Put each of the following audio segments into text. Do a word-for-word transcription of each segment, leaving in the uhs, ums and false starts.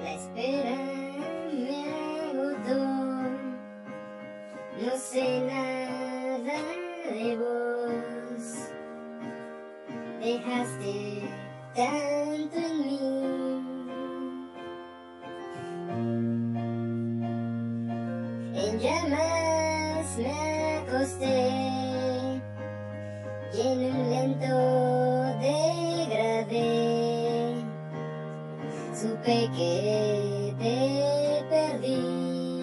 La espera me agotó, no sé nada de vos, dejaste tanto en mí. En llamas me acosté y en un lento degradé supe que te perdí.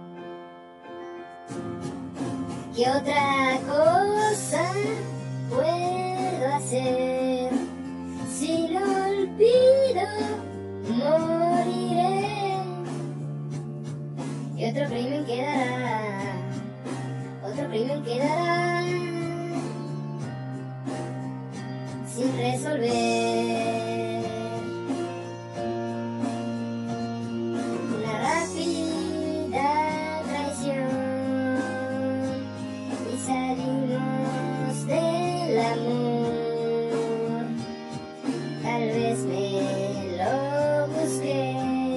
¿Qué otra cosa puedo hacer? Si lo olvido, moriré. Y otro crimen quedará, otro crimen quedará sin resolver. Una rápida traición y salimos del amor. Tal vez me lo busqué.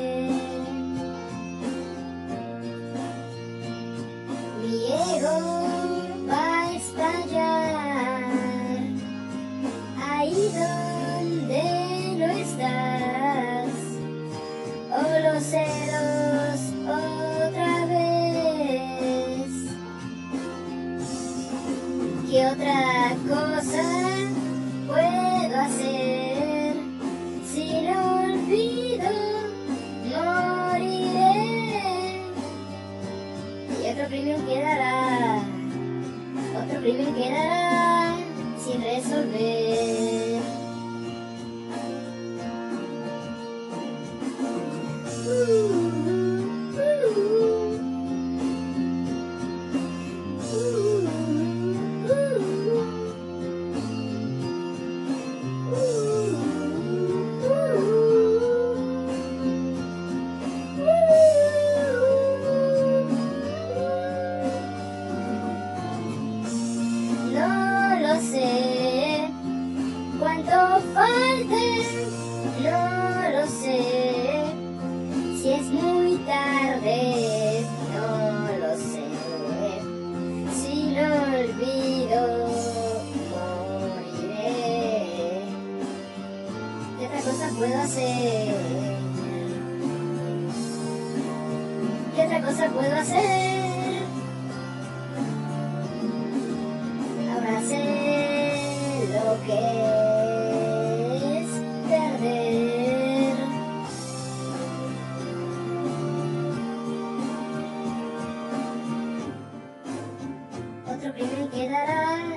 Mi ego va a estallar ahí donde no estás. Oh, los celos otra vez. ¿Qué otra cosa puedo hacer? Si lo olvido, moriré. Y otro crimen quedará, otro crimen quedará sin resolver. Uh, uh, uh, No lo sé cuánto falta, no lo sé si es muy tarde, no lo sé si lo olvido, moriré. ¿Qué otra cosa puedo hacer? ¿Qué otra cosa puedo hacer? Ahora sé lo que es perder. Otro crimen quedará